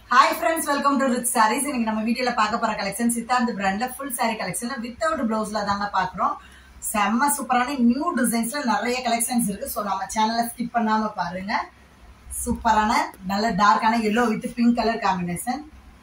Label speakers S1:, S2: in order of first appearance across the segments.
S1: Hi friends, welcome to RICHH sarees. இன்னைக்கு நம்ம வீடியோல பார்க்க போற கலெக்ஷன் சித்தார்த் பிராண்ட்ல full saree collection without blouse-ல தாங்க பார்க்கறோம். செம்ம சூப்பரான நியூ டிசைன்ஸ்ல நிறைய கலெக்ஷன்ஸ் இருக்கு. சோ நம்ம சேனலை ஸ்கிப் பண்ணாம பாருங்க. சூப்பரான நல்ல டார்க்கான yellow with pink color combination.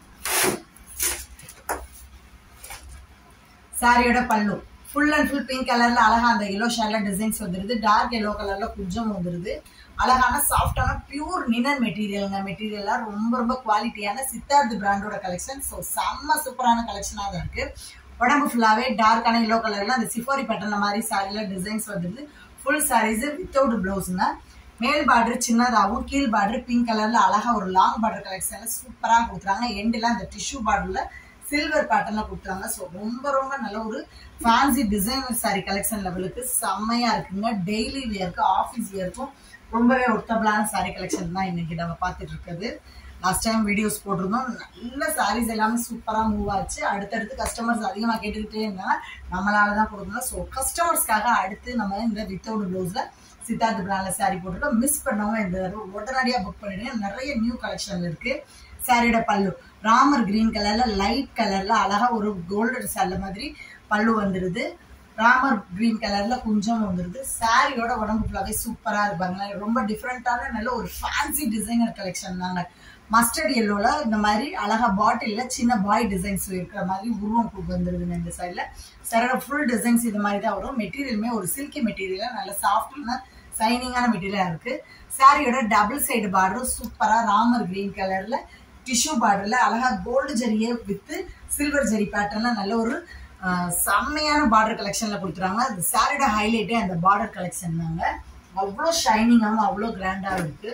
S1: சாரியோட பல்லு full and full pink colorல அழகா அந்த yellow shade டிசைன்ஸ் வந்துருது. டார்க் yellow கலர்ல குஞ்சம் வந்துருது. அழகான சாஃப்டான பியூர் லினன் மெட்டீரியல்ங்க. மெட்டீரியல்லாம் ரொம்ப குவாலிட்டியான சித்தார்த் பிராண்டோட கலெக்ஷன். ஸோ செம்ம சூப்பரான கலெக்ஷனாக தான் இருக்கு. உடம்பு ஃபுல்லாவே டார்க்கான எல்லோ கலர்ல அந்த சிஃபோரி பேட்டர்ன் மாதிரி சாரியில டிசைன்ஸ் வந்துருது. ஃபுல் சாரீஸ் வித்தவுட் பிளவுஸ்ங்க. மேல் பார்டர் சின்னதாகவும் கீழ் பார்டர் பிங்க் கலர்ல அழகா ஒரு லாங் பார்டர் கலெக்ஷன்ல சூப்பராக கொடுக்குறாங்க. எண்டில் அந்த டிஷ்யூ பார்டர்ல சில்வர் பேட்டர்ன்ல கொடுத்துறாங்க. ஸோ ரொம்ப நல்ல ஒரு ஃபேன்சி டிசைனர் சாரி கலெக்ஷன் லெவலுக்கு செம்மையா இருக்குங்க. டெய்லி வியருக்கு ஆஃபீஸ் வியருக்கும் ரொம்பவே ஒர்த்தபிளான சாரி கலெக்ஷன் தான் இன்னைக்கு நம்ம பார்த்துட்டு இருக்குது. லாஸ்ட் டைம் வீடியோஸ் போட்டிருந்தோம். நல்ல சாரீஸ் எல்லாமே சூப்பரா மூவ் ஆச்சு. அடுத்தடுத்து கஸ்டமர்ஸ் அதிகமா கேட்டுக்கிட்டே இருந்தாங்க. நம்மளாலதான் கொடுக்கணும். ஸோ கஸ்டமர்ஸ்க்காக அடுத்து நம்ம இந்த வித்தவுட் பிளவுஸ்ல சித்தார்த் பிராண்ட்ல சாரி போட்டுருக்கோம். மிஸ் பண்ணவங்க இந்த உடனடியா புக் பண்ணிடுங்க. நிறைய நியூ கலெக்ஷன் இருக்கு. சாரியோட பல்லு ராமர் கிரீன் கலர்ல லைட் கலர்ல அழகா ஒரு கோல்டு சாரி மாதிரி பல்லு வந்துருது. ராமர் கிரீன் கலர்ல குஞ்சம் வந்துருது. சாரியோட உடம்பு ஃபுல்லாவே சூப்பரா இருப்பாங்க. ரொம்ப டிஃப்ரெண்டான நல்ல ஒரு ஃபேன்சி டிசைனர் கலெக்ஷன் தாங்க. மஸ்டர்ட் எல்லோல இந்த மாதிரி அழகா பாட்டில்ல சின்ன பாய் டிசைன்ஸ் இருக்கிற மாதிரி உருவம் வந்துருதுங்க. இந்த சைட்ல சாரோட ஃபுல் டிசைன்ஸ் இது மாதிரி தான் வரும். மெட்டீரியலுமே ஒரு சில்கி மெட்டீரியல், நல்ல சாஃப்டான சைனிங்கான மெட்டீரியலா இருக்கு. சாரியோட டபுள் சைடு பார்டரும் சூப்பரா ராமர் கிரீன் கலர்ல டிஷ்யூ பார்டர்ல அழகா கோல்டு ஜரியே வித் சில்வர் ஜரி பேட்டர்ன்ல நல்ல ஒரு செம்மையான பார்டர் கலெக்ஷன்ல கொடுத்துறாங்க. அது சாரியோட ஹைலைட்டே அந்த பார்டர் கலெக்ஷன் தாங்க. அவ்வளோ ஷைனிங்காகவும் அவ்வளோ கிராண்டா இருக்கு.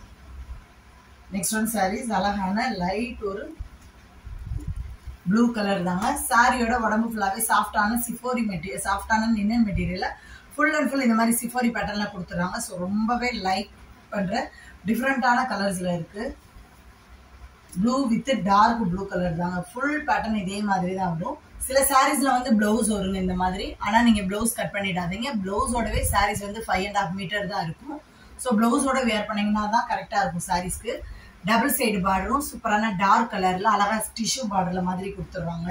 S1: நெக்ஸ்ட் ஒன் சாரீஸ் அழகான லைட் ஒரு ப்ளூ கலர் தாங்க. சாரியோட உடம்பு ஃபுல்லாவே சாஃப்டான சிஃபோரி மெட்டீரியல், சாஃப்டான linen material full and full இந்த மாதிரி சிஃபோரி பேட்டர்ன்ல கொடுத்துறாங்க. ஸோ ரொம்பவே லைக் பண்ற டிஃப்ரெண்டான கலர்ஸ்ல இருக்கு. Blue with dark blue colour தாங்க. ஃபுல் பேட்டர்ன் இதே மாதிரி தான் வரும். சில சாரீஸ்ல வந்து பிளவுஸ் வருங்க இந்த மாதிரி. ஆனா நீங்க பிளவுஸ் கட் பண்ணிடாதீங்க. பிளவுஸோடவே சாரீஸ் வந்து 5.5 மீட்டர் தான் இருக்கும். ஸோ பிளவுஸோட வேர் பண்ணீங்கன்னா தான் கரெக்டா இருக்கும் சாரீஸ்க்கு. டபுள் சைடு பார்டரும் சூப்பரான டார்க் கலர்ல அழகா டிஷ்யூ பார்டர்ல மாதிரி கொடுத்துருவாங்க.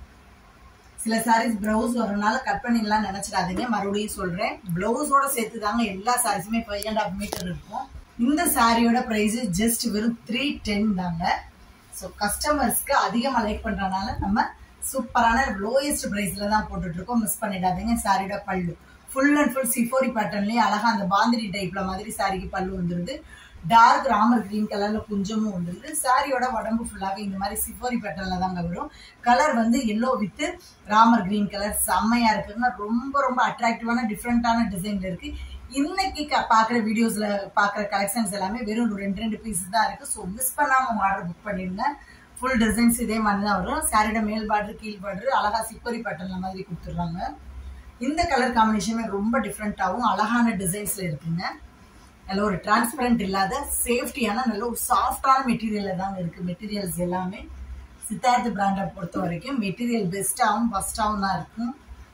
S1: சில சாரீஸ் பிளவுஸ் வரனால கட் பண்ணிடலாம் நினைச்சிடாதீங்க. மறுபடியும் சொல்றேன், பிளவுஸோட சேர்த்து தாங்க எல்லா சாரீஸுமே 5.5 மீட்டர் இருக்கும். இந்த சாரியோட பிரைஸ் ஜஸ்ட் வெறும் 310 தாங்க. ஸோ கஸ்டமர்ஸ்க்கு அதிகமாக லைக் பண்றதுனால நம்ம சூப்பரான லோயஸ்ட் பிரைஸ்ல தான் போட்டுட்டு இருக்கோம். மிஸ் பண்ணிடாதீங்க. சாரியோட பல்லு ஃபுல் அண்ட் ஃபுல் சிஃபோரி பேட்டர்ன்லயே அழகா அந்த பாந்திரி டைப்ல மாதிரி சாரிக்கு பல்லு வந்துருது. டார்க் ராமர் கிரீன் கலர்ல குஞ்சமும் வந்துருது. சாரியோட உடம்பு ஃபுல்லாவே இந்த மாதிரி சிஃபோரி பேட்டர்ன்ல தாங்க வரும். கலர் வந்து yellow with Ramar green colour செம்மையா இருக்குங்க. ரொம்ப அட்ராக்டிவான டிஃப்ரெண்டான டிசைன்ல இருக்கு. இன்னைக்கு பாக்குற வீடியோஸ்ல பாக்குற கலெக்ஷன்ஸ் எல்லாமே வெறும் 2 பீஸ் தான் இருக்கு. ஸோ மிஸ் பண்ணாம உங்க ஆர்டர் புக் பண்ணிருங்க. ஃபுல் டிசைன்ஸ் இதே மாதிரி தான் வரும். சாரியோட மேல் பார்டர் கீழ் பார்டர் அழகா சிப்பரி பேட்டர்ன்ல மாதிரி கொடுத்துடுறாங்க. இந்த கலர் காம்பினேஷனுமே ரொம்ப டிஃப்ரெண்டாகவும் அழகான டிசைன்ஸ்ல இருக்குங்க. நல்ல ஒரு டிரான்ஸ்பரண்ட் இல்லாத சேஃப்டியான நல்ல ஒரு சாஃப்டான மெட்டீரியல்ல தாங்க இருக்கு. மெட்டீரியல்ஸ் எல்லாமே சித்தார்த் பிராண்டை பொறுத்த வரைக்கும் மெட்டீரியல் பெஸ்டாகவும் ஃபர்ஸ்டாகவும் தான் இருக்கும்.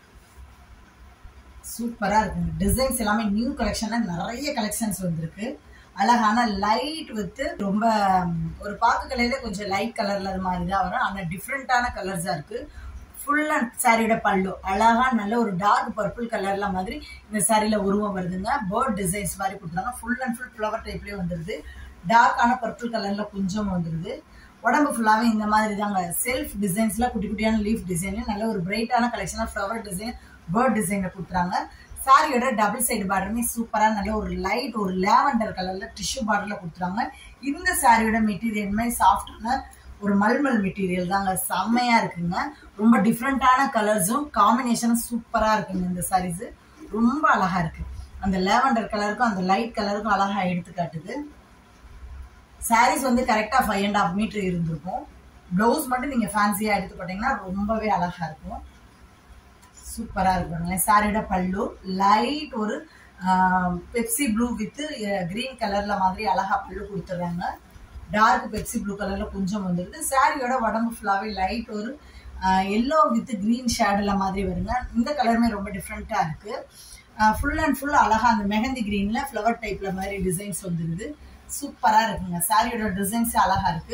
S1: சூப்பரா இருக்குங்க. டிசைன்ஸ் எல்லாமே நியூ கலெக்ஷன்ல நிறைய கலெக்ஷன்ஸ் வந்திருக்கு. அழகான லைட் வித் ரொம்ப ஒரு பாக்கு கலர்ல கொஞ்சம் லைட் கலர்ல அது மாதிரி தான் வரும். ஆனா டிஃப்ரெண்டான கலர்ஸா இருக்கு. ஃபுல் அண்ட் சாரியோட பல்லு அழகா நல்ல ஒரு டார்க் பர்பிள் கலர்ல மாதிரி இந்த சாரியில உருவம் வருதுங்க. பேர்ட் டிசைன்ஸ் மாதிரி கொடுத்துறாங்க. ஃபுல் அண்ட் ஃபுல் ஃபிளவர் டைப்லயே வந்துருது. டார்க்கான பர்பிள் கலர்ல கொஞ்சம் வந்துருது. உடம்பு ஃபுல்லாவே இந்த மாதிரி தாங்க. செல்ஃப் டிசைன்ஸ்ல குட்டியான லீஃப் டிசைன் நல்ல ஒரு பிரைட்டான கலெக்ஷனா ஃபிளவர் டிசைன் பேர்ட் டிசைன்ல கொடுத்துறாங்க. சாரியோட டபுள் சைடு பார்டருமே சூப்பரா நல்ல ஒரு லைட் ஒரு லேவண்டர் கலர்ல டிஷ்யூ பார்டர்ல கொடுத்துறாங்க. இந்த சாரியோட மெட்டீரியலுமே சாஃப்டான ஒரு மல்மல் மெட்டீரியல் தாங்க. செம்மையா இருக்குங்க. ரொம்ப டிஃப்ரெண்டான கலர்ஸும் காம்பினேஷனும் சூப்பரா இருக்குங்க. இந்த சாரீஸ் ரொம்ப அழகா இருக்கு. அந்த லேவண்டர் கலருக்கும் அந்த லைட் கலருக்கும் அழகா எடுத்து காட்டுது. சாரீஸ் வந்து கரெக்டா 5.5 மீட்டர் இருந்திருக்கும். பிளவுஸ் மட்டும் நீங்க ஃபேன்சியா எடுத்து போட்டீங்கன்னா ரொம்பவே அழகா இருக்கும். சூப்பரா இருக்குங்க. சாரியோட பல்லு லைட் ஒரு பெப்சி ப்ளூ வித் கிரீன் கலர்ல மாதிரி அழகா பல்லு கொடுத்துறாங்க. டார்க் பெப்சி ப்ளூ கலர்ல கொஞ்சம் வந்துருது. சாரியோட உடம்பு ஃபுல்லாவே லைட் ஒரு எல்லோ வித் கிரீன் ஷேடுல மாதிரி வருங்க. இந்த கலருமே ரொம்ப டிஃப்ரெண்டா இருக்கு. ஃபுல் அண்ட் ஃபுல் அழகா அந்த மெஹந்தி கிரீன்ல ஃபிளவர் டைப்ல மாதிரி டிசைன்ஸ் வந்துருது. சூப்பரா இருக்குங்க. சாரியோட டிசைன்ஸ் அழகா இருக்கு.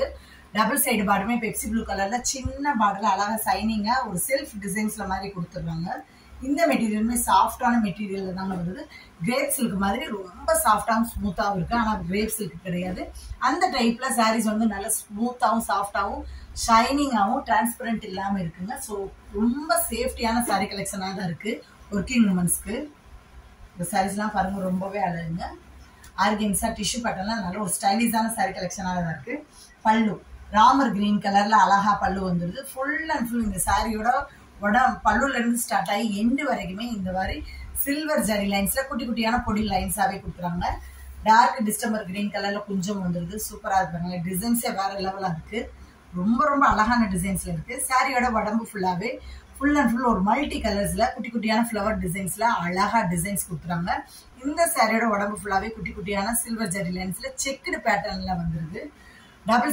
S1: டபுள் சைடு பார்டருமே பெப்சி ப்ளூ கலர்ல சின்ன பார்டர்ல அழகா சைனிங்கா ஒரு செல்ஃப் டிசைன்ஸ்ல மாதிரி கொடுத்துருவாங்க. இந்த மெட்டீரியலுமே சாஃப்டான மெட்டீரியல் தாங்க வருது. கிரேப் சில்க் மாதிரி ரொம்ப சாஃப்டாகவும் ஸ்மூத்தாகவும் இருக்கு. ஆனால் கிரேப் சில்க் கிடையாது. அந்த டைப்ல சாரீஸ் வந்து நல்ல ஸ்மூத்தாகவும் சாஃப்டாகவும் ஷைனிங்காகவும் டிரான்ஸ்பரண்ட் இல்லாமல் இருக்குங்க. ஸோ ரொம்ப சேஃப்டியான சாரீ கலெக்ஷனாக தான் இருக்கு ஒர்க்கிங் உமன்ஸ்க்கு. இந்த சாரீஸ்லாம் பாருங்க ரொம்பவே அழகுங்க. ஆர்கென்ஸா டிஷ்யூ பேட்டர்லாம் நல்ல ஒரு ஸ்டைலிஷான சாரீ கலெக்ஷனாக தான் இருக்கு. பல்லு ராமர் கிரீன் கலர்ல அழகா பல்லு வந்துருது. ஃபுல் அண்ட் ஃபுல் இந்த சாரியோட பல்லுல இருந்து ஸ்டார்ட் ஆகி எண்டு வரைக்குமே இந்த மாதிரி சில்வர் ஜரி லைன்ஸ்ல குட்டி குட்டியான பொடி லைன்ஸாவே கொடுக்குறாங்க. டார்க் டிஸ்டம்பர் கிரீன் கலர்ல கொஞ்சம் வந்துருது. சூப்பரா இருப்பாங்க. டிசைன்ஸே வேற லெவலா இருக்கு. ரொம்ப ரொம்ப அழகான டிசைன்ஸ்ல இருக்கு. சாரியோட உடம்பு ஃபுல்லாவே ஃபுல் அண்ட் ஃபுல் ஒரு மல்டி கலர்ஸ்ல குட்டி குட்டியான ஃபிளவர் டிசைன்ஸ்ல அழகா டிசைன்ஸ் கொடுக்குறாங்க. இந்த சாரியோட உடம்பு ஃபுல்லாவே குட்டி குட்டியான சில்வர் ஜரி லைன்ஸ்ல செக்குடு பேட்டர்ன்ல வந்துருது. டபுள்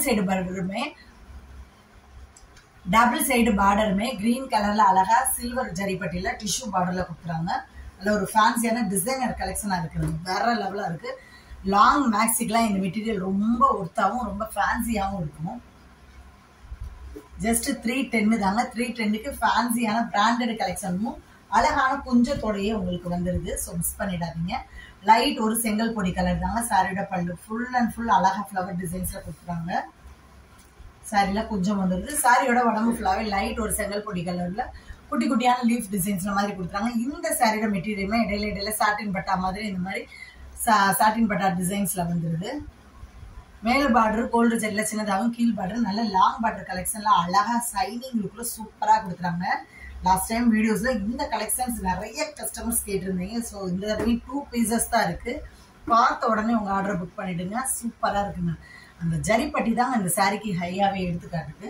S1: சைடு பார்டருமே கிரீன் கலர்ல அழகா சில்வர் ஜரிப்பட்டியில டிஷ்யூ பார்டர்ல கொடுக்குறாங்க. நல்ல ஒரு ஃபேன்சியான டிசைனர் கலெக்ஷனா இருக்குது. வேற லெவலா இருக்கு. லாங் மேக்ஸிக்கெல்லாம் இந்த மெட்டீரியல் ரொம்ப ஒர்த்தாவும் ரொம்ப ஃபேன்சியாவும் இருக்கும். ஜஸ்ட் 310 தாங்க. 310க்கு ஃபேன்சியான பிராண்டட் கலெக்ஷனும் அழகான குஞ்சத்தோடையே உங்களுக்கு வந்துருது. ஸோ மிஸ் பண்ணிடாதீங்க. லைட் ஒரு செங்கல் பொடி கலர் தாங்க சாரியோட பல்லு. ஃபுல் அண்ட் ஃபுல் அழகா ஃபிளவர் டிசைன்ஸ்ல கொடுக்குறாங்க. சாரில கொஞ்சம் வந்துருது. சாரியோட உடம்பு ஃபுல்லாவே லைட் ஒரு செங்கல் பொடி கலர்ல குட்டி குட்டியான லீஃப் டிசைன்ஸ் மாதிரி கொடுக்குறாங்க. இந்த சாரியோட மெட்டீரியலுமே இடையில சாட்டின் பட்டா மாதிரி இந்த மாதிரி சாட்டின் பட்டா டிசைன்ஸ்ல வந்துருது. மேல் பார்டர் கோல்டு ஜெட்ல சின்னதாகவும் கீழ் பார்டர் நல்ல லாங் பார்டர் கலெக்ஷன்ல அழகா சைனிங் லுக்ல சூப்பரா கொடுக்குறாங்க. லாஸ்ட் டைம் வீடியோஸ்ல இந்த கலெக்ஷன்ஸ் நிறைய கஸ்டமர்ஸ் கேட்டிருந்தீங்க. ஸோ இந்த தடவை 2 பீசஸ் தான் இருக்கு. பார்த்த உடனே உங்க ஆர்டர் புக் பண்ணிடுங்க. சூப்பரா இருக்குங்க. அந்த ஜரிப்பட்டி தாங்க இந்த சாரிக்கு ஹையாவே எடுத்துக்காட்டுது.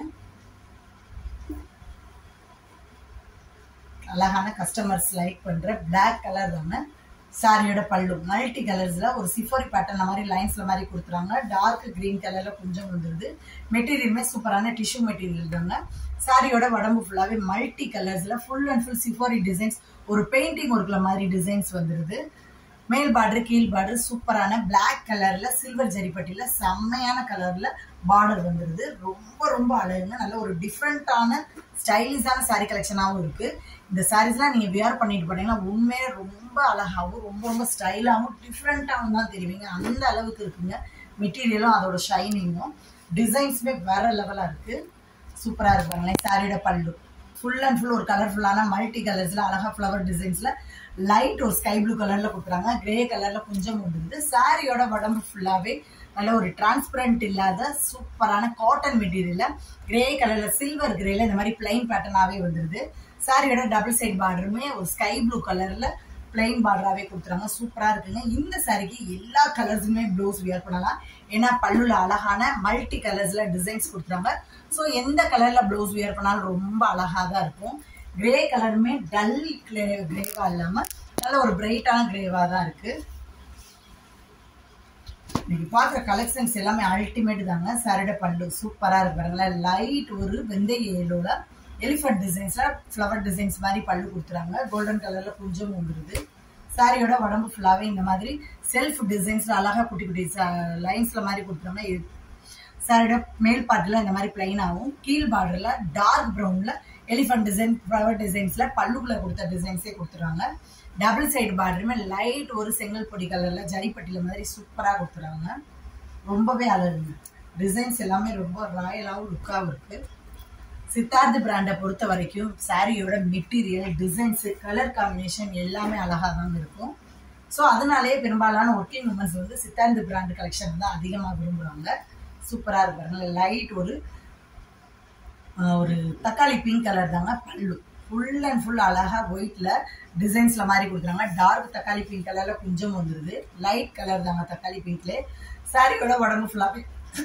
S1: அழகான கஸ்டமர்ஸ் லைக் பண்ற பிளாக் கலர் தாங்க சாரியோட பல்லு. மல்டி கலர்ஸ்ல ஒரு சிஃபோரி பேட்டர்ன் மாதிரி லைன்ஸ்ல மாதிரி கொடுத்துறாங்க. டார்க் கிரீன் கலர்ல கொஞ்சம் வந்துருது. மெட்டீரியலுமே சூப்பரான டிஷ்யூ மெட்டீரியல் தாங்க. சாரியோட உடம்பு ஃபுல்லாவே மல்டி கலர்ஸ்ல ஃபுல் அண்ட் ஃபுல் சிஃபோரி டிசைன்ஸ் ஒரு பெயிண்டிங் ஒர்க்ல மாதிரி டிசைன்ஸ் வந்துருது. மேல் பார்டர் கீழ் பார்டர் சூப்பரான பிளாக் கலர்ல சில்வர் ஜரிப்பட்டியில செம்மையான கலர்ல பார்டர் வந்துருது. ரொம்ப ரொம்ப அழகுங்க. நல்ல ஒரு டிஃப்ரெண்டான ஸ்டைலிஷான சாரீ கலெக்ஷனாகவும் இருக்கு. இந்த சாரீஸ்லாம் நீங்க வியர் பண்ணிட்டு போனீங்கன்னா உண்மையே ரொம்ப அழகாகவும் ரொம்ப ரொம்ப ஸ்டைலாகவும் டிஃப்ரெண்டாகவும் தான் தெரிவிங்க. அந்த அளவுக்கு இருக்குங்க. மெட்டீரியலும் அதோட ஷைனிங்கும் டிசைன்ஸுமே வேற லெவலா இருக்கு. சூப்பரா இருப்பாங்களே. சாரியோட பல்லு ஃபுல் அண்ட் ஃபுல் ஒரு கலர்ஃபுல்லான மல்டி கலர்ஸ்ல அழகா ஃபிளவர் டிசைன்ஸ்ல லைட் ஒரு ஸ்கை ப்ளூ கலர்ல கொடுக்குறாங்க. கிரே கலர்ல கொஞ்சம் வந்துருது. சாரியோட உடம்பு ஃபுல்லாவே நல்ல ஒரு டிரான்ஸ்பரண்ட் இல்லாத சூப்பரான காட்டன் மெட்டீரியல்ல கிரே கலர்ல சில்வர் கிரேல இந்த மாதிரி பிளைன் பேட்டர்னாவே வந்துருது. சாரியோட டபுள் சைட் பார்டருமே ஒரு ஸ்கை ப்ளூ கலர்ல பிளைன் பார்டராவே கொடுத்துறாங்க. சூப்பரா இருக்குங்க. இந்த சாரிக்கு எல்லா கலர்ஸுமே ப்ளவுஸ் வியர் பண்ணலாம். ஏன்னா பல்லுல அழகான மல்டி கலர்ஸ்ல டிசைன்ஸ் கொடுத்துறாங்க. ஸோ எந்த கலர்ல ப்ளவுஸ் வியர் பண்ணாலும் ரொம்ப அழகா தான் இருக்கும். கிரே கலருமே டல் கிரேவா இல்லாம நல்ல ஒரு பிரைட்டான கிரேவா தான் இருக்கு. இன்னைக்கு பாக்குற கலெக்ஷன்ஸ் எல்லாமே அல்டிமேட் தாங்க. சாரியோட பல்லு சூப்பரா இருக்கு பாருங்களேன். லைட் ஒரு வெந்தய ஏலோட எலிஃபண்ட் டிசைன்ஸ்ல ஃபிளவர் டிசைன்ஸ் மாதிரி பல்லு கொடுத்துறாங்க. கோல்டன் கலர்ல கொஞ்சம் வந்துருது. சாரியோட உடம்பு ஃபுல்லாவே இந்த மாதிரி செல்ஃப் டிசைன்ஸ்ல அழகா குட்டி குட்டி லைன்ஸ்ல மாதிரி கொடுத்துறாங்க. சாரியோட மேல் பார்ட்ல இந்த மாதிரி பிளைனாகவும் கீழ் பார்டர்ல டார்க் ப்ரௌன்ல எலிஃபண்ட் டிசைன் ஃபிளவர் டிசைன்ஸ்ல பல்லுக்குள்ள கொடுத்த டிசைன்ஸே கொடுத்துறாங்க. டபுள் சைடு பார்டருமே லைட் ஒரு செங்கல் பொடி கலர்ல ஜரிப்பட்டியில மாதிரி சூப்பரா கொடுத்துறாங்க. ரொம்பவே அழகுங்க. டிசைன்ஸ் எல்லாமே ரொம்ப ராயலாகவும் லுக்காகவும் இருக்கு. சித்தார்த் பிராண்டை பொறுத்த வரைக்கும் சாரியோட மெட்டீரியல் டிசைன்ஸ் கலர் காம்பினேஷன் எல்லாமே அழகா தான் இருக்கும். ஸோ அதனாலேயே பெரும்பாலான ஒர்க்கிங் உமன்ஸ் வந்து சித்தார்த் பிராண்ட் கலெக்ஷன் தான் அதிகமாக விரும்புறாங்க. சூப்பரா இருப்பாங்க. லைட் ஒரு தக்காளி பிங்க் கலர் தாங்க பல்லு. ஃபுல் அண்ட் ஃபுல் அழகா ஒயிட்ல டிசைன்ஸ்ல மாதிரி கொடுக்குறாங்க. டார்க் தக்காளி பிங்க் கலர்ல கொஞ்சம் வந்துருது. லைட் கலர் தாங்க தக்காளி பிங்க்ல. சாரியோட உடம்பு ஃபுல்லாவே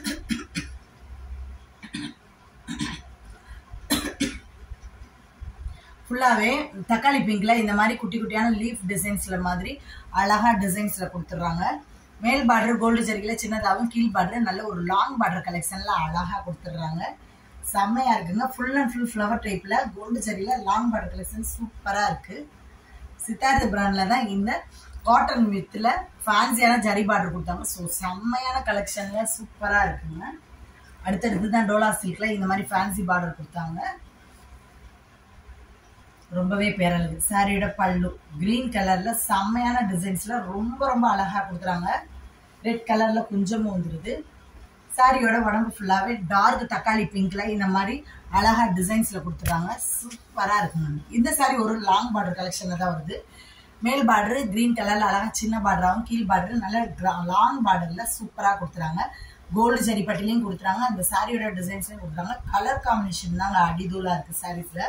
S1: ஃபுல்லாவே தக்காளி பிங்க்ல இந்த மாதிரி குட்டி குட்டியான லீஃப் டிசைன்ஸ்ல மாதிரி அழகா டிசைன்ஸ்ல கொடுத்துடுறாங்க. மேல் பார்டர் கோல்டு ஜரிகையில சின்னதாகவும் கீழ் பார்டர் நல்ல ஒரு லாங் பார்டர் கலெக்ஷன்ல அழகா கொடுத்துடுறாங்க. செம்மையா இருக்குங்க. ஃபுல் அண்ட் ஃபுல் ஃபிளவர் டைப்ல கோல்டு ஜரியில லாங் பார்டர் கலெக்ஷன் சூப்பரா இருக்கு. சித்தார்த் பிராண்ட்ல தான் இந்த காட்டன் வித்ல ஃபேன்சியான ஜரி பார்டர் கொடுத்தாங்க. ஸோ செம்மையான கலெக்ஷன்ல சூப்பரா இருக்குங்க. அடுத்தடுத்து தான் டோலா சில்க்ல இந்த மாதிரி ஃபேன்சி பார்டர் கொடுத்தாங்க. ரொம்பவே பேரழகு. சாரியோட பல்லு கிரீன் கலர்ல செம்மையான டிசைன்ஸ்ல ரொம்ப ரொம்ப அழகா கொடுக்குறாங்க. ரெட் கலர்ல குஞ்சமும் வந்துருது. சாரியோட உடம்பு ஃபுல்லாவே டார்க் தக்காளி பிங்க்ல இந்த மாதிரி அழகா டிசைன்ஸ்ல கொடுத்துருக்காங்க. சூப்பரா இருக்குங்க. இந்த சாரி ஒரு லாங் பார்டர் கலெக்ஷன்ல தான் வருது. மேல் பார்டர் கிரீன் கலர்ல அழகா சின்ன பார்டராகவும், கீழ் பார்டர் நல்ல லாங் பார்டர்ல சூப்பரா கொடுத்துறாங்க. கோல்டு ஜரி பட்டிலையும் கொடுத்துறாங்க. அந்த சாரியோட டிசைன்ஸ்லயும் கொடுத்துறாங்க. கலர் காம்பினேஷன் தான் அடிதூளா இருக்கு சாரீஸ்ல.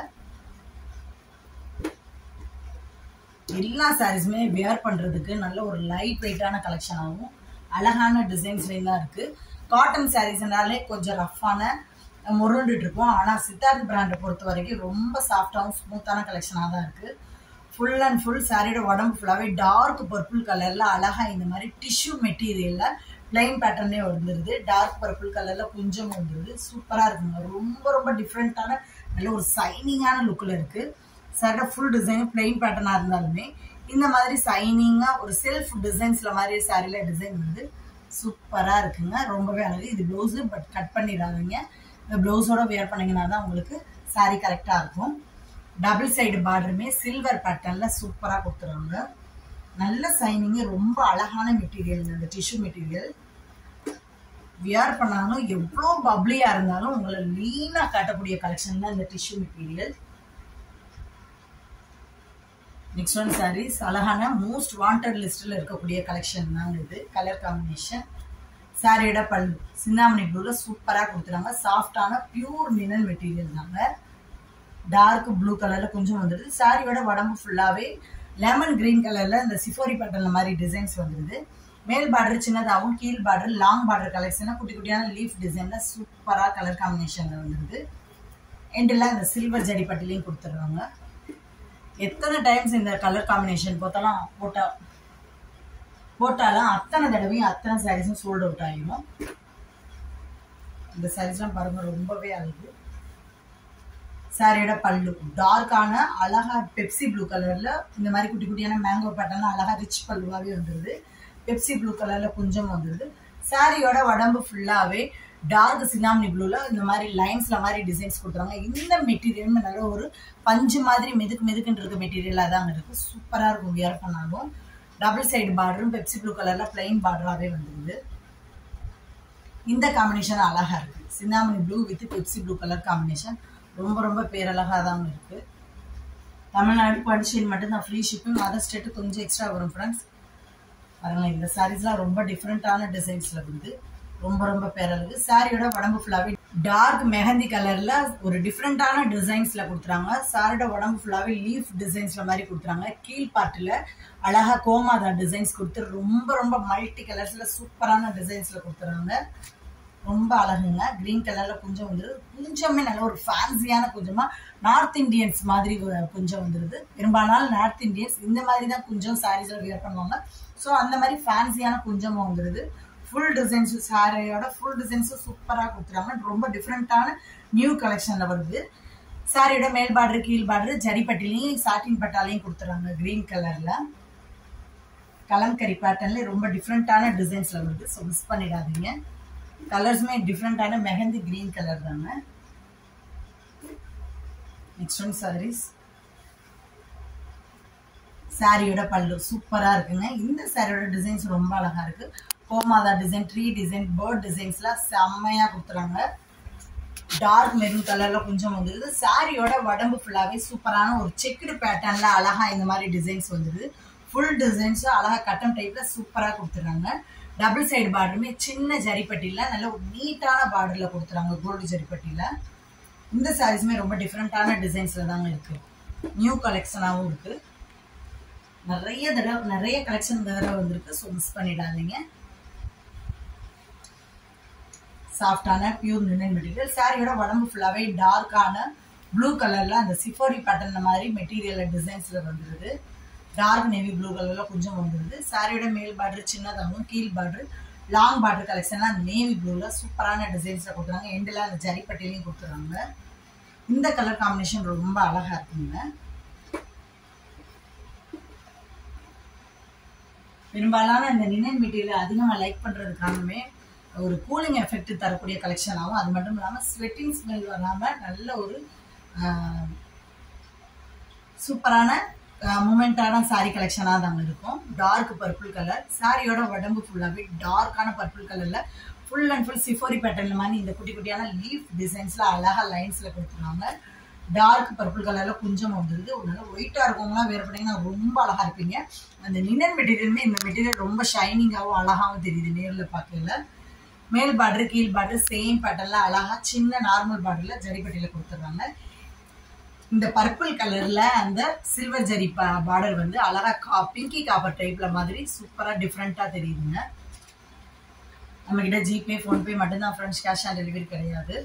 S1: எல்லா சாரீஸுமே வியர் பண்றதுக்கு நல்ல ஒரு லைட் வெயிட்டான கலெக்ஷன் ஆகும். அழகான டிசைன்ஸ்லயும் தான் இருக்கு. காட்டன் சாரீஸ்னாலே கொஞ்சம் ரஃப்பான முருண்டுட்டு இருக்கும். ஆனா சித்தார்த் பிராண்டை பொறுத்த வரைக்கும் ரொம்ப சாஃப்டாகவும் ஸ்மூத்தான கலெக்ஷனாக தான் இருக்கு. ஃபுல் அண்ட் ஃபுல் சாரியோட உடம்பு ஃபுல்லாவே டார்க் பர்பிள் கலர்ல அழகா இந்த மாதிரி டிஷ்யூ மெட்டீரியல்ல பிளைன் பேட்டர்னே வந்துருது. டார்க் பர்பிள் கலர்ல கொஞ்சம் வந்துருது. சூப்பரா இருக்குங்க. ரொம்ப ரொம்ப டிஃப்ரெண்டான நல்ல ஒரு சைனிங்கான லுக்ல இருக்கு. சாரியோட ஃபுல் டிசைன் பிளைன் பேட்டர்னா இருந்தாலுமே இந்த மாதிரி சைனிங்கா ஒரு செல்ஃப் டிசைன்ஸ்ல மாதிரி சாரியில டிசைன் வந்து சூப்பரா இருக்குங்க. ரொம்பவே அழகு. இது பிளவுஸ், பட் கட் பண்ணிடாதீங்க. இந்த பிளவுஸோட வேர் பண்ணீங்கன்னா தான் உங்களுக்கு சாரி கரெக்டா இருக்கும். டபுள் சைடு பார்டருமே சில்வர் பேட்டர்ன்ல சூப்பரா கொடுத்துருவாங்க. நல்ல சைனிங், ரொம்ப அழகான மெட்டீரியல். இந்த டிஷ்யூ மெட்டீரியல் வியர் பண்ணாலும் எவ்வளோ பப்ளியா இருந்தாலும் உங்களை லீனா காட்டக்கூடிய கலெக்ஷன் தான் இந்த tissue material. Next one sarees அழகான மோஸ்ட் வாண்டட் லிஸ்ட்ல இருக்கக்கூடிய கலெக்ஷன் தான் இது. Colour combination. சாரியோட பல்லு சிந்தாமணி ப்ளூல சூப்பரா கொடுத்துறாங்க. சாஃப்டான பியூர் லினன் மெட்டீரியல் தாங்க. டார்க் ப்ளூ கலர்ல கொஞ்சம் வந்துடுது. சாரியோட உடம்பு ஃபுல்லாவே லெமன் கிரீன் கலர்ல இந்த சிஃபோரி பேட்டர்ன்ல மாதிரி டிசைன்ஸ் வந்துடுது. மேல் பார்டர் சின்னதாகவும், கீழ் பார்டர் லாங் பார்டர் கலெக்ஷனா குட்டி குட்டியான லீஃப் டிசைன்ல சூப்பரா கலர் காம்பினேஷன்ல வந்துடுது. எண்டில் இந்த சில்வர் ஜரி பட்டிலையும் கொடுத்துருவாங்க. எத்தனை டைம்ஸ் இந்த கலர் காம்பினேஷன் போட்டாலும் அத்தனை தடவையும் அத்தனை சாரீஸும் சோல்ட் அவுட் ஆகிடும். இந்த சாரீஸ்லாம் பாருங்க ரொம்பவே அழகு. சாரியோட பல்லு டார்க்கான அழகா பெப்சி ப்ளூ கலர்ல இந்த மாதிரி குட்டி குட்டியான மேங்கோ பேட்டர்ல அழகா ரிச் பல்லுவாவே வந்துருது. பெப்சி ப்ளூ கலர்ல கொஞ்சம் வந்துருது. சாரியோட உடம்பு ஃபுல்லாவே டார்க் சினாமணி ப்ளூல இந்த மாதிரி லைன்ஸ்ல மாதிரி டிசைன்ஸ் கொடுத்துறாங்க. இந்த மெட்டீரியல் நல்ல ஒரு பஞ்சு மாதிரி மெதுக்குன்னு இருக்க மெட்டீரியலா தான் இருக்கு. சூப்பரா இருக்கும் வியர் பண்ணாலும். டபுள் சைடு பார்டரும் பெப்சி ப்ளூ கலர்ல பிளைன் பார்டராகவே வந்துருது. இந்த காம்பினேஷன் அழகா இருக்கு. Chintamani blue with Pepsi blue colour combination ரொம்ப ரொம்ப பேரழகா தான் இருக்கு. தமிழ்நாடு பாண்டிச்சேரி மட்டும் தான் ஃப்ரீ ஷிப்பிங். அதர் ஸ்டேட்டு கொஞ்சம் எக்ஸ்ட்ரா வரும் ஃப்ரெண்ட்ஸ். பாருங்க இந்த சாரீஸ்லாம் ரொம்ப டிஃப்ரெண்டான டிசைன்ஸ்ல வந்து ரொம்ப ரொம்ப பேரழகு. சாரியோட உடம்பு ஃபுல்லாவே டார்க் மெஹந்தி கலர்ல ஒரு டிஃப்ரெண்டான டிசைன்ஸ்ல கொடுத்துறாங்க. சாரியோட உடம்பு ஃபுல்லாவே லீஃப் டிசைன்ஸ்ல மாதிரி கொடுத்துறாங்க. கீழ் பார்ட்ல அழகா கோமாதா டிசைன்ஸ் கொடுத்து ரொம்ப ரொம்ப மல்டி கலர்ஸ்ல சூப்பரான டிசைன்ஸ்ல கொடுத்துறாங்க. ரொம்ப அழகுங்க. கிரீன் கலர்ல கொஞ்சம் வந்துருது. கொஞ்சமே நல்ல ஒரு ஃபேன்சியான கொஞ்சமா நார்த் இந்தியன்ஸ் மாதிரி கொஞ்சம் வந்துருது. பெரும்பாலும் நார்த் இந்தியன்ஸ் இந்த மாதிரி தான் கொஞ்சம் சாரீஸ்ல வியர் பண்ணுவாங்க. ஸோ அந்த மாதிரி ஃபேன்சியான கொஞ்சமா வந்துருது. ஃபுல் டிசைன்ஸ் சாரியோட ஃபுல் டிசைன்ஸும் சூப்பராக கொடுத்துறாங்க. ரொம்ப டிஃப்ரெண்டான நியூ கலெக்ஷன்ல வருது. சாரியோட மேல் பார்டர் கீழ் பார்டர் ஜரிப்பட்டிலையும் சாட்டின் பட்டாலையும் கொடுத்துறாங்க. கிரீன் கலர்ல கலம்கரி பேட்டர்ன்ல ரொம்ப டிஃப்ரெண்டான டிசைன்ஸ்ல வருது. ஸோ மிஸ் பண்ணிடாதீங்க. கலர்ஸுமே டிஃப்ரெண்டான மெஹந்தி கிரீன் கலர் தாங்க. Next one sarees. சாரியோட பல்லு சூப்பரா இருக்குங்க. இந்த சாரியோட டிசைன்ஸ் ரொம்ப அழகா இருக்கு. கோமாதா டிசைன், ட்ரீ டிசைன், பேர்ட் டிசைன்ஸ்லாம் செம்மையா கொடுத்துறாங்க. டார்க் மெரூன் கலர்ல கொஞ்சம் வந்துருது. சாரியோட உடம்பு ஃபுல்லாவே சூப்பரான ஒரு செக்குடு பேட்டர்ன்ல அழகா இந்த மாதிரி டிசைன்ஸ் வந்துருது. ஃபுல் டிசைன்ஸ் அழகா கட்டம் டைப்ல சூப்பரா கொடுத்துறாங்க. டபுள் சைடு பார்டருமே சின்ன ஜரிப்பட்டியில நல்ல ஒரு நீட்டான பார்டர்ல கொடுத்துறாங்க. கோல்டு ஜரிப்பட்டியில இந்த சாரீஸுமே ரொம்ப டிஃப்ரெண்டான டிசைன்ஸ்ல தாங்க இருக்கு. நியூ கலெக்ஷனாகவும் இருக்கு. நிறைய கலெக்ஷன் வேற வந்திருக்கு. ஸோ மிஸ் பண்ணிடாதீங்க. சாஃப்டான பியூர் லினன் மெட்டீரியல். சாரியோட உடம்பு ஃபுல்லாவே டார்க்கான ப்ளூ கலர்ல அந்த சிஃபோரி பேட்டர்ன் மாதிரி மெட்டீரியல் டிசைன்ஸ்ல வந்துருது. டார்க் நேவி ப்ளூ கலர்ல கொஞ்சம் வந்துருது. சாரியோட மேல் பார்டர் சின்னதாகவும், கீழ் பார்டர் லாங் பார்டர் கலெக்ஷன்ல அந்த நேவி ப்ளூல சூப்பரான டிசைன்ஸ்ல கொடுக்குறாங்க. எண்டில் அந்த ஜரிப்பட்டிலையும் கொடுத்துறாங்க. இந்த கலர் காம்பினேஷன் ரொம்ப அழகா இருக்குங்க. பெரும்பாலான இந்த லினன் மெட்டீரியல் அதிகமாக லைக் பண்றது காரணமே ஒரு கூலிங் எஃபெக்ட் தரக்கூடிய கலெக்ஷன் ஆகும். அது மட்டும் இல்லாமல் ஸ்வெட்டிங் ஸ்மெல் வராமல் நல்ல ஒரு சூப்பரான மூமெண்டான சாரி கலெக்ஷனாக தாங்க இருக்கும். டார்க் பர்பிள் கலர், சாரியோட உடம்பு ஃபுல்லாகவே டார்க்கான பர்பிள் கலரில் ஃபுல் அண்ட் ஃபுல் சிஃபோரி பேட்டர்ன் மாதிரி இந்த குட்டி குட்டியான லீஃப் டிசைன்ஸில் அழகாக லைன்ஸில் கொடுத்துருவாங்க. டார்க் பர்பிள் கலரில் கொஞ்சம் வந்துடுது. ஒரு நல்ல ஒயிட்டாக இருக்கவங்களாம் வேறு பண்ணிங்கன்னா ரொம்ப அழகாக இருப்பீங்க. அந்த லினன் மெட்டீரியலுமே இந்த மெட்டீரியல் ரொம்ப ஷைனிங்காகவும் அழகாகவும் தெரியுது நேரில் பார்க்கல. மேல் பார்டர் கீழ் பார்டர் சேம் பேட்டர்னில் அழகாக சின்ன நார்மல் பார்டரில் ஜரிப்பட்டியில் கொடுத்துட்றாங்க. இந்த பர்பிள் கலர்ல அந்த சில்வர் ஜரி பார்டர் வந்து அழகா பிங்கி காப்பர் டைப்ல மாதிரி சூப்பரா டிஃப்ரெண்டா தெரியுதுங்க. நம்ம கிட்ட ஜிபே போன்பே மட்டும்தான் ஃப்ரெண்ட்ஸ், கேஷ் ஆன் டெலிவரி கிடையாது.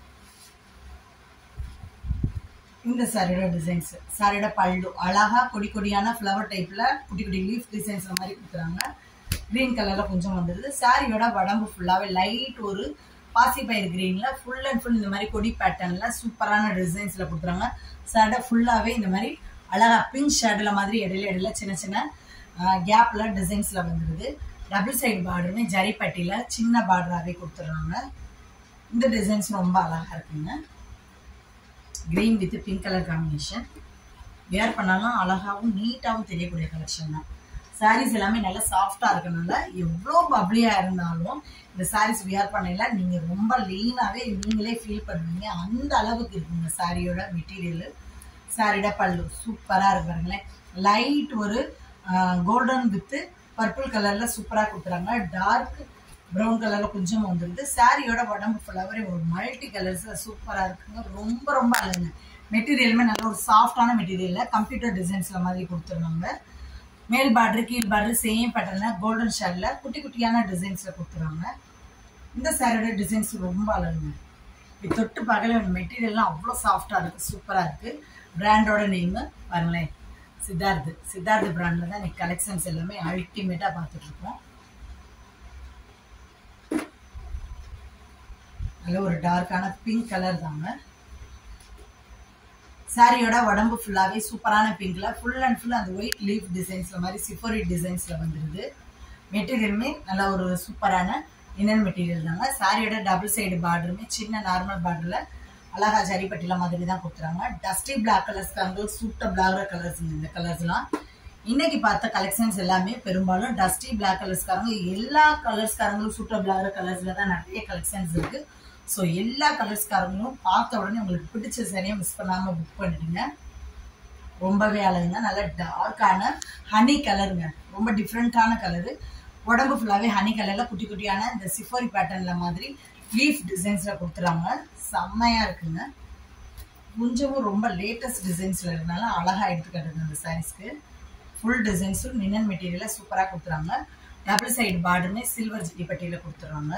S1: இந்த சாரியோட டிசைன்ஸ், சாரியோட பல்லு அழகா கொடி கொடியான ஃப்ளவர் டைப்ல குட்டி குட்டி லீஃப் டிசைன்ஸ் மாதிரி கொடுக்குறாங்க. கிரீன் கலர்ல கொஞ்சம் வந்துடுது. சாரியோட உடம்பு ஃபுல்லாவே லைட் ஒரு பாசிப்பயிர் கிரீன்ல ஃபுல் அண்ட் ஃபுல் இந்த மாதிரி கொடி பேட்டர்ன்ல சூப்பரான டிசைன்ஸ்ல கொடுத்துறாங்க. ஷேடை ஃபுல்லாவே இந்த மாதிரி அழகா பிங்க் ஷேட்ல மாதிரி இடையில சின்ன சின்ன கேப்ல டிசைன்ஸ்ல வந்துடுது. டபுள் சைடு பார்டருமே ஜரிப்பட்டியில சின்ன பார்டராகவே கொடுத்துட்றாங்க. இந்த டிசைன்ஸ் ரொம்ப அழகா இருக்குங்க. Green with pink colour combination. Wear பண்ணாலும் அழகாவும் நீட்டாகவும் தெரியக்கூடிய கலெக்ஷன் தான். சாரீஸ் எல்லாமே நல்லா சாஃப்டா இருக்கனால எவ்வளோ பப்ளியா இருந்தாலும் இந்த சாரீஸ் வியர் பண்ணல நீங்க ரொம்ப லீனாவே நீங்களே ஃபீல் பண்ணுவீங்க. அந்த அளவுக்கு இருக்குங்க சாரியோட மெட்டீரியல். சாரியோட பல்லு சூப்பரா இருக்கு பாருங்களேன். லைட் ஒரு கோல்டன் வித் பர்பிள் கலர்ல சூப்பரா கொடுத்துறாங்க. டார்க் ப்ரௌன் கலர்ல கொஞ்சம் வந்துருது. சாரியோட உடம்பு ஃபுல்லாவே ஒரு மல்டி கலர்ஸ்ல சூப்பரா இருக்குங்க. ரொம்ப ரொம்ப அழகுங்க. மெட்டீரியலுமே நல்ல ஒரு சாஃப்டான மெட்டீரியல்ல கம்ப்யூட்டர் டிசைன்ஸ்ல மாதிரி கொடுத்துருவாங்க. மேல் பார்டர் கீழ் பார்டர் சேம் பேட்டர்ல கோல்டன் ஷேட்ல குட்டி குட்டியான டிசைன்ஸ்ல கொடுத்துருவாங்க. இந்த சாரியோட டிசைன்ஸ் ரொம்ப அழகுங்க. இது தொட்டு பார்க்கல மெட்டீரியல்லாம் அவ்வளோ சாஃப்டா இருக்கு, சூப்பரா இருக்கு. பிராண்டோட நேம் பாருங்களேன், சித்தார்த் பிராண்ட்ல தான் இன்னைக்கு கலெக்ஷன்ஸ் எல்லாமே அல்டிமேட்டா பார்த்துட்டு இருக்கோம். நல்ல ஒரு டார்க்கான பிங்க் கலர் தாங்க. சாரியோட உடம்பு ஃபுல்லாவே சூப்பரான பிங்க்ல ஃபுல் அண்ட் ஃபுல் அந்த ஒயிட் லீஃப் டிசைன்ஸ்ல மாதிரி சிஃபோரி டிசைன்ஸ்ல வந்துருது. மெட்டீரியலுமே நல்ல ஒரு சூப்பரான லினன் மெட்டீரியல் தாங்க. சாரியோட டபுள் சைடு பார்டருமே சின்ன நார்மல் பார்டர்ல அழகா ஜரிப்பட்டில மாதிரி தான் கொடுத்துறாங்க. டஸ்டி பிளாக் கலர்ஸ்க்காக சூட்டபிளாகிற கலர்ஸ் இந்த கலர்ஸ்லாம். இன்னைக்கு பார்த்த கலெக்ஷன்ஸ் எல்லாமே பெரும்பாலும் டஸ்டி பிளாக் கலர்ஸ்க்காரங்க எல்லா கலர்ஸ்காரங்களும் சூட்டபிளாகிற கலர்ஸ்ல தான் நிறைய கலெக்ஷன்ஸ் இருக்கு. ஸோ எல்லா கலர்ஸ்காரங்களும் பார்த்த உடனே உங்களுக்கு பிடிச்ச சரியா மிஸ் பண்ணாம புக் பண்ணிடுங்க. ரொம்பவே அழகுங்க. நல்ல டார்க்கான ஹனி கலருங்க. ரொம்ப டிஃப்ரெண்டான கலரு. உடம்பு ஃபுல்லாவே ஹனி கலர்ல குட்டி குட்டியான இந்த சிஃபோரி பேட்டர்ன்ல மாதிரி லீஃப் டிசைன்ஸ்ல கொடுத்துறாங்க. செம்மையா இருக்குங்க. கொஞ்சமும் ரொம்ப லேட்டஸ்ட் டிசைன்ஸ்ல இருக்கனால அழகா எடுத்துக்காட்டுங்க இந்த சாரீஸ்க்கு. ஃபுல் டிசைன்ஸும் லினன் மெட்டீரியல சூப்பரா கொடுத்துறாங்க. டபுள் சைடு பார்டருமே சில்வர் ஜரிப்பட்டியில கொடுத்துறாங்க.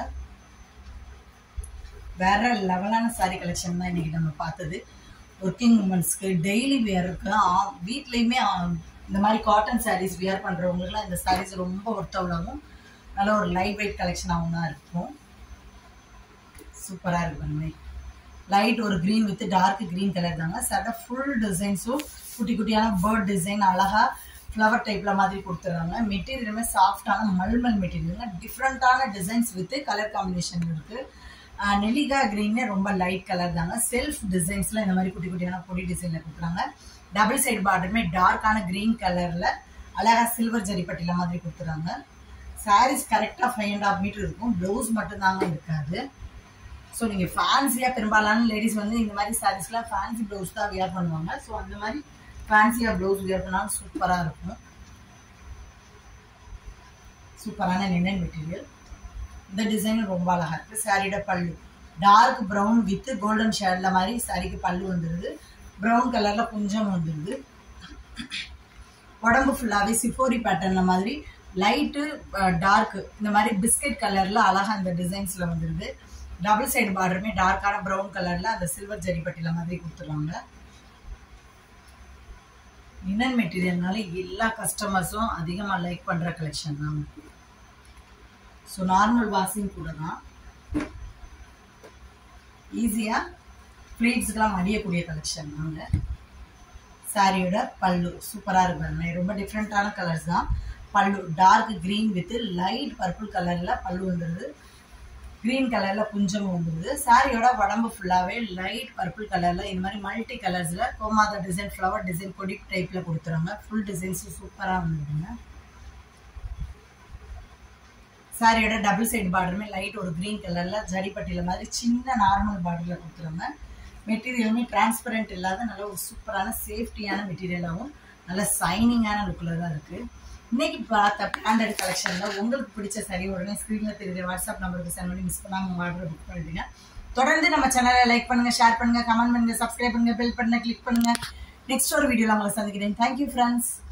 S1: வேற லெவலான சாரி கலெக்ஷன் தான் இன்னைக்கு நம்ம பார்த்தது. ஒர்க்கிங் உமன்ஸ்க்கு டெய்லி வியருக்கு வீட்லயுமே இந்த மாதிரி காட்டன் சாரீஸ் வியர் பண்றவங்களுக்குலாம் இந்த சாரீஸ் ரொம்ப ஒர்த்தவளாகவும் நல்ல ஒரு லைட் வெயிட் கலெக்ஷனாகவும் தான் இருக்கும். சூப்பரா இருக்கு. லைட் ஒரு green with dark green colour தாங்க. சட்ட ஃபுல் டிசைன்ஸும் குட்டி குட்டியான பேர்ட் டிசைன் அழகா ஃப்ளவர் டைப்ல மாதிரி கொடுத்துறாங்க. மெட்டீரியலுமே சாஃப்டான மல்மல் மெட்டீரியல். டிஃப்ரெண்டான டிசைன்ஸ் வித் கலர் காம்பினேஷன் இருக்கு. நெல்லிக்காய் கிரீன் ரொம்ப லைட் கலர் தாங்க. செல்ஃப் டிசைன்ஸ்ல இந்த மாதிரி குட்டி குட்டியான பொடி டிசைன்ல கொடுக்குறாங்க. டபுள் சைடு பார்டருமே டார்க்கான கிரீன் கலர்ல அழகா சில்வர் ஜரிப்பட்டில மாதிரி கொடுத்துறாங்க. சாரீஸ் கரெக்டா 5.5 மீட்டர் இருக்கும். பிளவுஸ் மட்டும் தாங்க இருக்காது. ஸோ நீங்க ஃபேன்சியா பெரும்பாலான லேடிஸ் வந்து இந்த மாதிரி சாரீஸ்லாம் ஃபேன்சி பிளவுஸ் தான் வியர் பண்ணுவாங்க. ஸோ அந்த மாதிரி ஃபேன்சியா பிளவுஸ் வியர் பண்ணாலும் சூப்பரா இருக்கும். சூப்பரான லினன் மெட்டீரியல். இந்த டிசைன் ரொம்ப அழகா இருக்கு. சாரியோட பல்லு டார்க் ப்ரௌன் வித் கோல்டன் ஷேட்ல மாதிரி சாரிக்கு பல்லு வந்துருது. ப்ரௌன் கலர்ல கொஞ்சம் வந்துருது. உடம்பு ஃபுல்லாவே சிஃபோரி பேட்டர்ன்ல மாதிரி லைட்டு டார்க் இந்த மாதிரி பிஸ்கட் கலர்ல அழகா இந்த டிசைன்ஸ்ல வந்துருது. டபுள் சைடு பார்டருமே டார்க்கான ப்ரௌன் கலர்ல அந்த சில்வர் ஜரிப்பட்டில மாதிரி கொடுத்துருவாங்க. லினன் மெட்டீரியல்னால எல்லா கஸ்டமர்ஸும் அதிகமா லைக் பண்ற கலெக்ஷன் தான். ஸோ நார்மல் வாஷிங் கூட தான். ஈஸியா ஃப்ளீட்ஸ்க்கெல்லாம் மடியக்கூடிய கலெக்ஷன் தாங்க. சாரியோட பல்லு சூப்பரா இருப்பாங்க. ரொம்ப டிஃப்ரெண்டான கலர்ஸ் தான். பல்லு dark green with light purple கலர்ல பல்லு வந்துருது. கிரீன் கலர்ல குஞ்சம் வந்துருது. சாரியோட உடம்பு ஃபுல்லாவே லைட் பர்பிள் கலர்ல இந்த மாதிரி மல்டி கலர்ஸ்ல கோமாதா டிசைன், ஃப்ளவர் டிசைன், கொடி டைப்ல கொடுத்துறாங்க. ஃபுல் டிசைன்ஸ் சூப்பரா வந்துருங்க. சாரியோட டபுள் சைடு பார்டருமே லைட் ஒரு கிரீன் கலர்ல ஜரிப்பட்டியில மாதிரி சின்ன நார்மல் பார்டர்ல கொடுத்துறாங்க. மெட்டீரியலுமே டிரான்ஸ்பரண்ட் இல்லாத நல்ல ஒரு சூப்பரான சேஃப்டியான மெட்டீரியலாகவும் நல்ல சைனிங்கான லுக்கில் தான் இருக்கு. இன்னைக்கு பார்த்த பிராண்டட் கலெக்ஷன்ல உங்களுக்கு பிடிச்ச சரி உடனே ஸ்கிரீன்ல தெரியுற வாட்ஸ்அப் நம்பருக்கு சென்ட் பண்ணி மிஸ் பண்ணாம உங்க ஆர்டர் புக் பண்ணிடுங்க. தொடர்ந்து நம்ம சேனலை லைக் பண்ணுங்க, ஷேர் பண்ணுங்க, கமெண்ட் பண்ணுங்க, சப்ஸ்கிரைப் பண்ணுங்க, பெல் பட்டனை கிளிக் பண்ணுங்க. நெக்ஸ்ட் ஒரு வீடியோல உங்களை சந்திக்கிறேன். Thank you friends.